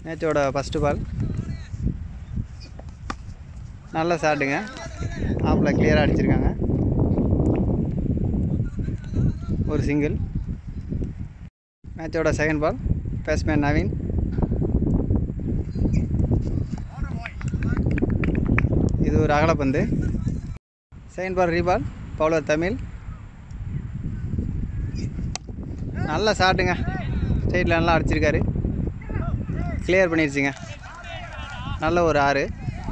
மேட்சோட ஃபஸ்ட்டு பால் நல்ல ஷாட்டுங்க. ஆப்பில் கிளியராக அடிச்சிருக்காங்க. ஒரு சிங்கிள். மேட்சோட செகண்ட் பால் பேட்ஸ்மேன் நவீன். இது ஒரு அகலப்பந்து. Second ball reball bowler Tamil. நல்ல ஷாட்டுங்க. ஸ்ட்ரைட்டில் நல்லா அடிச்சிருக்காரு. கிளியர் பண்ணிடுச்சுங்க. நல்ல ஒரு 6.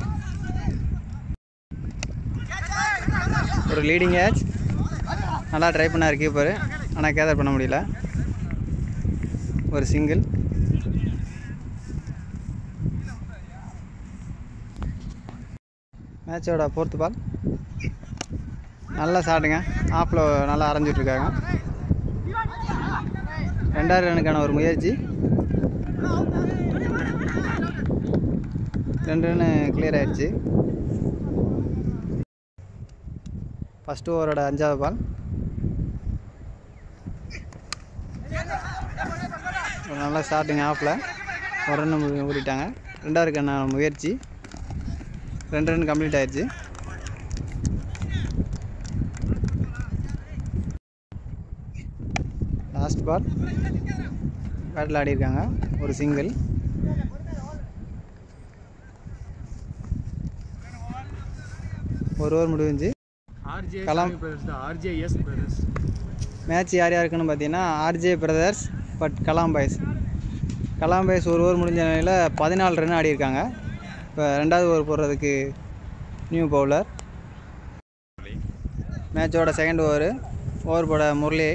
ஒரு லீடிங் கேட்ச். நல்லா ட்ரை பண்ணார் கீப்பர், ஆனால் கேதர் பண்ண முடியல. ஒரு சிங்கிள். மேட்சோட ஃபோர்த்து பால் நல்லா ஷாட்டுங்க. ஆப்பில் நல்லா அரைஞ்சிட்ருக்காங்க. 2வது ரனுக்கான ஒரு முயற்சி. 2 ரன் கிளியர் ஆகிடுச்சு. ஃபஸ்ட்டு ஓவரோட 5வது பால் ஒரு நல்லா ஷாட்டுங்க. ஆப்பில் 1 ரன் ஓடிட்டாங்க. 2வது முயற்சி. 2 ரன் கம்ப்ளீட் ஆயிடுச்சு. லாஸ்ட் பால் பேட்டில் ஆடிருக்காங்க. ஒரு சிங்கிள். ஒரு ஓவர் முடிஞ்சு கலாம். மேட்ச் யார் யாருக்குன்னு பார்த்தீங்கன்னா RJ brothers but Kalam boys. Kalam boys ஒரு ஓவர் முடிஞ்ச நிலையில் 14 ரன் ஆடிருக்காங்க. இப்போ 2வது ஓவர் போடுறதுக்கு நியூ பவுலர். மேட்சோட செகண்ட் ஓவர் போட முரளி.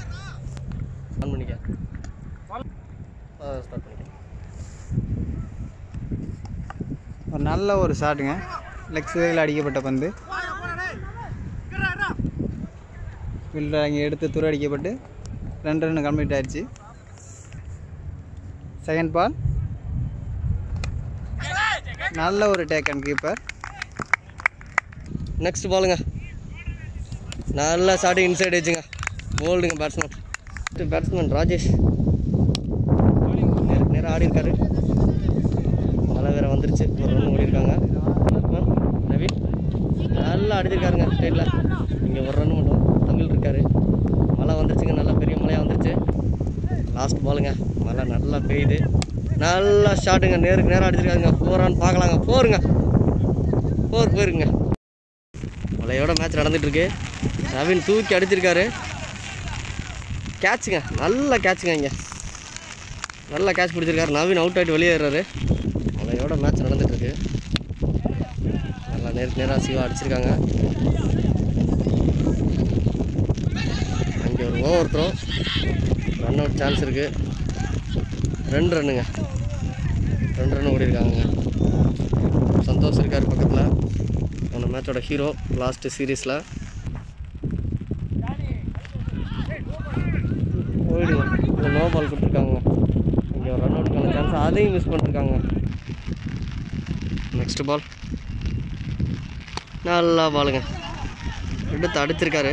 ஒரு நல்ல ஒரு ஷாட்டுங்க. லெக் சைடில் அடிக்கப்பட்ட பந்து ஃபீல்டர் அங்கே எடுத்து துறை அடிக்கப்பட்டு 2 ரன் கம்ப்ளீட் ஆயிடுச்சு. செகண்ட் பால் நல்ல ஒரு டேக் அண்ட் கீப்பர். நெக்ஸ்ட் பாலுங்க. நல்லா ஷாட்டு இன்சைட் வச்சுங்க. போல்டுங்க பேட்ஸ்மேன் ராஜேஷ். நேரம் ஆடி இருக்காரு. மழை வேறு வந்துருச்சு. ஒரு ரன் ஓடிருக்காங்க. பேட்ஸ்மேன் நவீன் நல்லா அடிச்சிருக்காருங்க ஸ்ட்ரைட்டில். இங்கே ஒரு ரன் மட்டும். தமிழ் இருக்காரு. மழை வந்துருச்சுங்க. நல்லா பெரிய மழையாக வந்துருச்சு. லாஸ்ட் பாலுங்க. மழை நல்லா பெய்யுது. நல்லா ஷாட்டுங்க. நேருக்கு நேரம் அடிச்சிருக்காருங்க. 4 ரன் பார்க்கலாங்க. 4ங்க. 4 போயிருக்குங்க. மழையோட மேட்ச் நடந்துகிட்ருக்கு. நவீன் தூக்கி அடிச்சிருக்காரு. கேட்சுங்க. நல்ல கேட்சுங்க. இங்கே நல்லா கேட்ச் பிடிச்சிருக்காரு. நவீன் அவுட் ஆகிட்டு வெளியேறாரு. மழையோட மேட்ச் நடந்துகிட்ருக்கு. நல்லா நேருக்கு நேராக சிவா அடிச்சிருக்காங்க. அங்கே ஒரு over throw. Run out chance இருக்குது. 2 ரன்னுங்க. 2 ரன் ஓடிருக்காங்க. சந்தோஷ் இருக்கார் பக்கத்தில். அந்த மேட்சோட ஹீரோ லாஸ்ட்டு சீரீஸில். போயிடுங்க. இங்கே நோ பால் கொடுத்துருக்காங்க. இங்கே ஒரு ரன் அவுட்டுக்கான சான்ஸ் அதையும் மிஸ் பண்ணிருக்காங்க. நெக்ஸ்ட் பால் நல்லா பாலுங்க. எடுத்து அடிச்சிருக்காரு.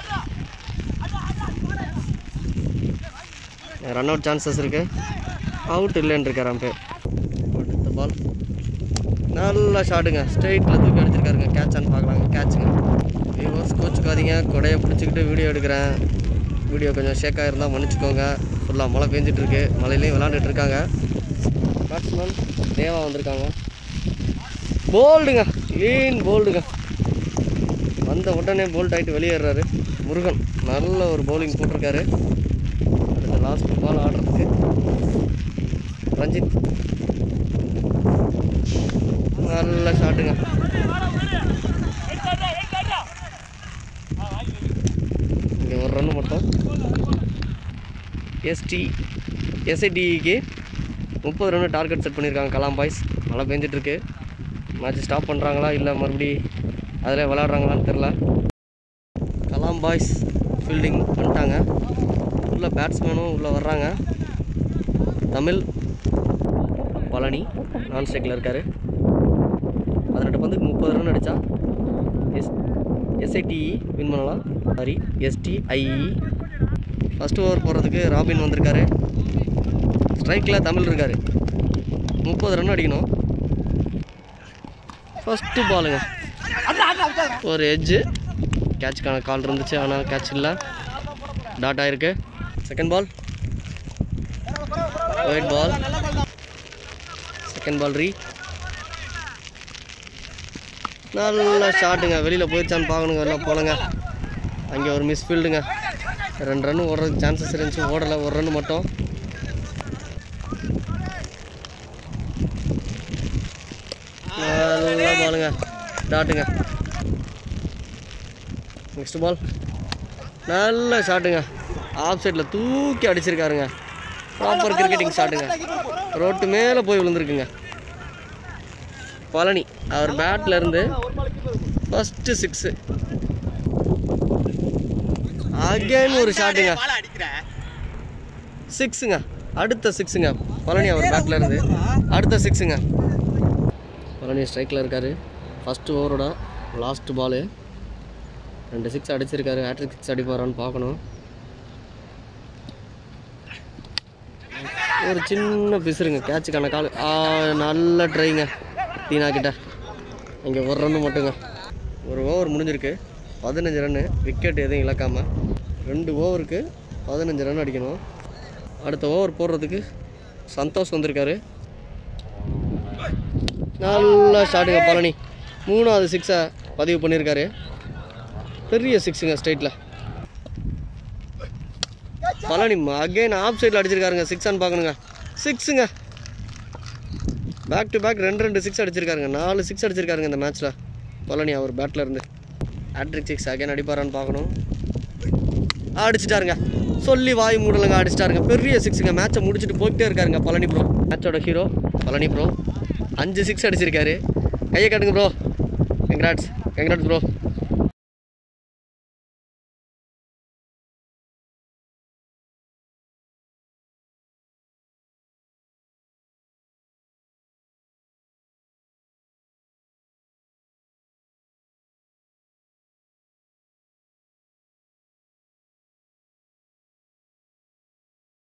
ரன் அவுட் சான்சஸ் இருக்குது. அவுட் இல்லைன்னு இருக்கார் அம்பேர். அடுத்த பால் நல்லா ஷாட்டுங்க. ஸ்ட்ரைட்டில் தூக்கி அடிச்சிருக்காருங்க. கேட்சான்னு பார்க்கலாங்க. கேட்சுங்க. வியூவர்ஸ் கோச்சுக்காதீங்க. கொடையை பிடிச்சிக்கிட்டு வீடியோ எடுக்கிறேன். வீடியோ கொஞ்சம் ஷேக்காக இருந்தால் மன்னிச்சிக்கோங்க. ஃபுல்லாக மழை பெஞ்சிட்ருக்கு. மழையிலையும் விளாண்டுட்ருக்காங்க. பேட்ஸ்மேன் தேவா வந்திருக்காங்க. போல்டுங்க. க்ளீன் போல்டுங்க. வந்த உடனே போல்ட் ஆகிட்டு வெளியேறாரு. முருகன் நல்ல ஒரு பவுலிங் போட்டிருக்காரு. அடுத்த லாஸ்ட் பால் ஆடுறதுக்கு ரஞ்சித். நல்ல ஷாட்டுங்க. இங்கே ஒரு ரன்னு மட்டும். எஸ்ஐடிக்கு 30 ரன்னு டார்கெட் செட் பண்ணியிருக்காங்க கலாம் பாய்ஸ். மழை பெஞ்சிட்ருக்கு. மேட்ச் ஸ்டாப் பண்ணுறாங்களா இல்லை மறுபடி அதில் விளாட்றாங்களான்னு தெரில. கலாம் பாய்ஸ் ஃபீல்டிங் பண்ணிட்டாங்க. உள்ள பேட்ஸ்மேனும் உள்ளே வர்றாங்க. தமிழ் பழனி நான் ஸ்ட்ரைக்கில் இருக்கார். 18 பந்துக்கு 30 ரன் அடித்தா எஸ்ஐடிஇ வின் பண்ணலாம். Sorry STIE. ஃபஸ்ட்டு ஓவர் போடுறதுக்கு ராபின் வந்திருக்காரு. ஸ்ட்ரைக்கில் தமிழ் இருக்கார். 30 ரன் அடிக்கணும். ஃபஸ்ட்டு பாலுங்க, ஒரு எட்ஜு. கேட்சுக்கான கால் இருந்துச்சு, ஆனால் கேட்ச் இல்லை, டாட் ஆகிருக்கு. Second ball, wide ball. Second ball நல்ல ஷாட்டுங்க. வெளியில் போயிடுச்சான்னு பார்க்கணுங்க, எல்லாம் போலங்க. அங்கே ஒரு மிஸ்ஃபீல்டுங்க. 2 ரன் ஓடுறதுக்கு சான்சஸ் இருந்துச்சு, ஓடலை. 1 ரன் மட்டும். நல்ல பாலுங்க, டாட்டுங்க. நெக்ஸ்ட் பால், நல்ல ஷாட்டுங்க. ஆஃப் சைடில் தூக்கி அடிச்சிருக்காருங்க. ப்ராப்பர் கிரிக்கெட்டிங் ஷாட்டுங்க. ரோட்டு மேலே போய் விழுந்துருக்குங்க. பழனி அவர் பேட்டில் இருந்து ஃபஸ்ட்டு 6. அகைன் ஒரு ஷாட்டுங்க, 6ங்க. அடுத்த 6ங்க. பழனி அவர் பேட்டில் இருந்து அடுத்த 6ங்க. பழனி ஸ்ட்ரைக்கில் இருக்கார். First ஓவரோட last Balu. 2 6 அடிச்சிருக்காரு. ஹேட்ரிக் 6 அடிப்பாரான்னு பார்க்கணும். ஒரு சின்ன பிசுருங்க, கேட்சுக்கான கால். நல்ல ட்ரைங்க டீனா கிட்ட. இங்கே 1 ரன்னு மட்டுங்க. ஒரு ஓவர் முடிஞ்சிருக்கு, 15 ரன்னு. விக்கெட் எதுவும் இழக்காமல் 2 ஓவருக்கு 15 ரன் அடிக்கணும். அடுத்த ஓவர் போடுறதுக்கு சந்தோஷ் வந்திருக்காரு. நல்ல ஷாட்டுங்க. பழனி 3வது 6 பதிவு பண்ணியிருக்காரு. பெரிய 6ங்க ஸ்ட்ரைட்டில். பழனி அகைன் ஆஃப் சைடில் அடிச்சிருக்காருங்க. 6 பார்க்கணுங்க. 6ங்க. பேக் டு பேக் 2 6 அடிச்சிருக்காருங்க. 4 6 அடிச்சிருக்காருங்க இந்த மேட்ச்சில் பழனி அவர் பேட்டில் இருந்து. ஹேட்ரிக் 6 அகைன் அடிப்பாரான்னு பார்க்கணும். அடிச்சிட்டாருங்க. சொல்லி வாய் மூடலுங்க, அடிச்சிட்டாருங்க. பெரிய 6ங்க. மேட்சை முடிச்சுட்டு போயிட்டே இருக்காருங்க பழனி ப்ரோ. மேட்சோட ஹீரோ பழனி ப்ரோ 5 6 அடிச்சிருக்காரு. கையை காட்டுங்க ப்ரோ. Congrats bro.